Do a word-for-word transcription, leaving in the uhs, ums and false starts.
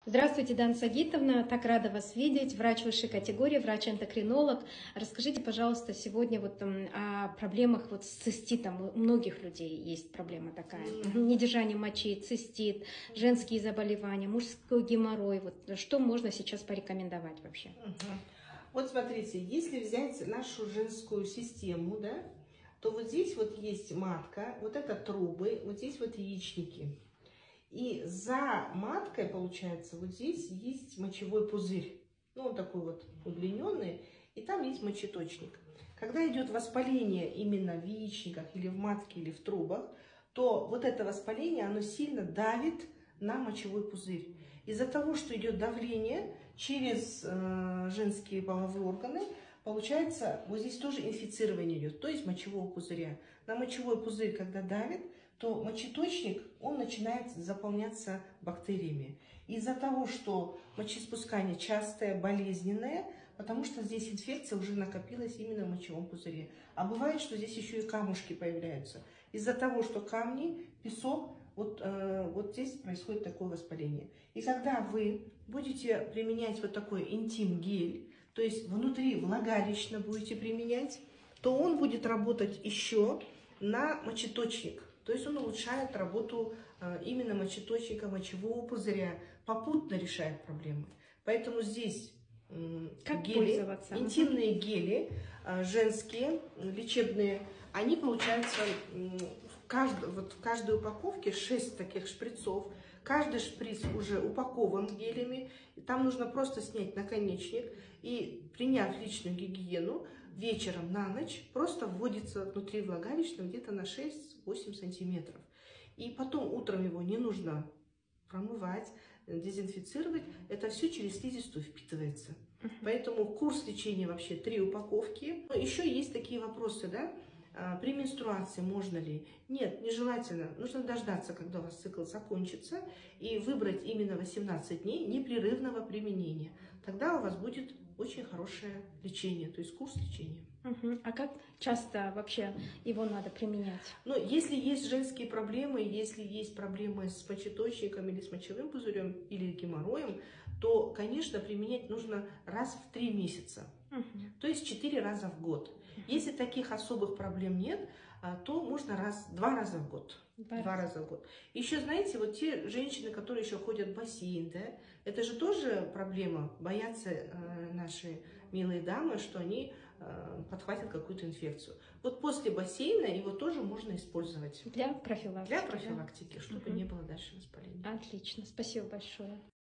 Здравствуйте, Дана Сагитовна. Так рада вас видеть. Врач высшей категории, врач-эндокринолог. Расскажите, пожалуйста, сегодня вот м, о проблемах вот с циститом. У многих людей есть проблема такая. Mm. Недержание мочи, цистит, женские заболевания, мужской геморрой. Вот что можно сейчас порекомендовать вообще? Uh-huh. Вот смотрите, если взять нашу женскую систему, да, то вот здесь вот есть матка, вот это трубы, вот здесь вот яичники. И за маткой, получается, вот здесь есть мочевой пузырь. Ну, он такой вот удлиненный, и там есть мочеточник. Когда идет воспаление именно в яичниках, или в матке, или в трубах, то вот это воспаление, оно сильно давит на мочевой пузырь. Из-за того, что идет давление через э, женские половые органы, получается, вот здесь тоже инфицирование идет, то есть мочевого пузыря. На мочевой пузырь, когда давит, то мочеточник, он начинает заполняться бактериями. Из-за того, что мочеиспускание частое, болезненное, потому что здесь инфекция уже накопилась именно в мочевом пузыре. А бывает, что здесь еще и камушки появляются. Из-за того, что камни, песок, вот, э, вот здесь происходит такое воспаление. И когда вы будете применять вот такой интим-гель, то есть внутри влагалищно будете применять, то он будет работать еще на мочеточник. То есть он улучшает работу э, именно мочеточника, мочевого пузыря, попутно решает проблемы. Поэтому здесь э, Как гели, пользоваться? интимные гели, э, женские, лечебные, они получаются э, в, каждой, вот в каждой упаковке шесть таких шприцов. Каждый шприц уже упакован гелями. Там нужно просто снять наконечник и, приняв личную гигиену, вечером на ночь просто вводится внутри влагалища где-то на шесть-восемь сантиметров. И потом утром его не нужно промывать, дезинфицировать. Это все через слизистую впитывается. Поэтому курс лечения вообще три упаковки. Но еще есть такие вопросы, да? При менструации можно ли? Нет, нежелательно. Нужно дождаться, когда у вас цикл закончится, и выбрать именно восемнадцать дней непрерывного применения. Тогда у вас будет очень хорошее лечение, то есть курс лечения. Угу. А как часто вообще его надо применять? Ну, если есть женские проблемы, если есть проблемы с мочеточником или с мочевым пузырем или геморроем, то, конечно, применять нужно раз в три месяца, угу. то есть четыре раза в год. Если таких особых проблем нет, то можно раз, два раза в год. Два, два раза в год. Еще, знаете, вот те женщины, которые еще ходят в бассейн, да, это же тоже проблема. Боятся э, наши милые дамы, что они э, подхватят какую-то инфекцию. Вот после бассейна его тоже можно использовать. Для профилактики. Для профилактики, да? Чтобы угу. не было дальше воспаления. Отлично, спасибо большое.